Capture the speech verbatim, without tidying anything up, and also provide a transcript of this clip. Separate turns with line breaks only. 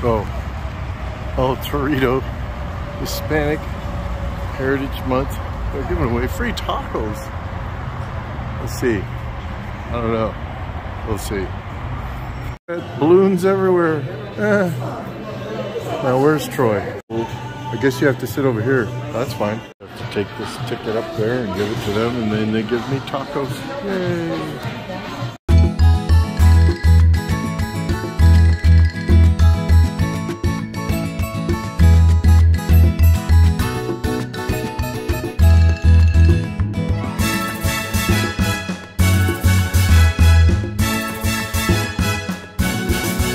Oh, oh, Torito, Hispanic Heritage Month. They're giving away free tacos. Let's see. I don't know. We'll see. Balloons everywhere. Eh. Now where's Troy? I guess you have to sit over here. That's fine. I have to take this ticket up there and give it to them, and then they give me tacos. Yay!